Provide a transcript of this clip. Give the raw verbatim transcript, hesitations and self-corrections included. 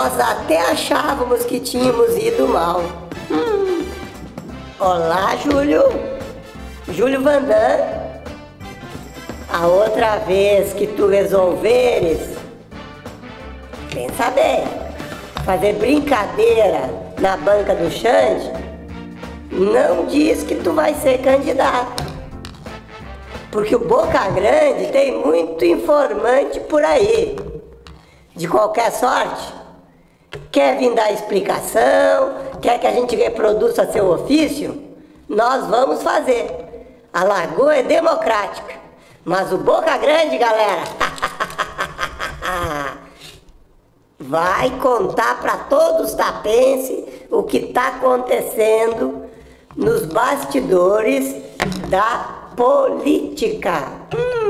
Nós até achávamos que tínhamos ido mal. Hum. Olá, Júlio. Júlio Vandam. A outra vez que tu resolveres, pensa bem, fazer brincadeira na banca do Xande, não diz que tu vai ser candidato. Porque o Boca Grande tem muito informante por aí. De qualquer sorte, quer vir dar explicação, quer que a gente reproduza seu ofício, nós vamos fazer. A Lagoa é democrática, mas o Boca Grande, galera, vai contar para todos os tapenses o que está acontecendo nos bastidores da política. Hum.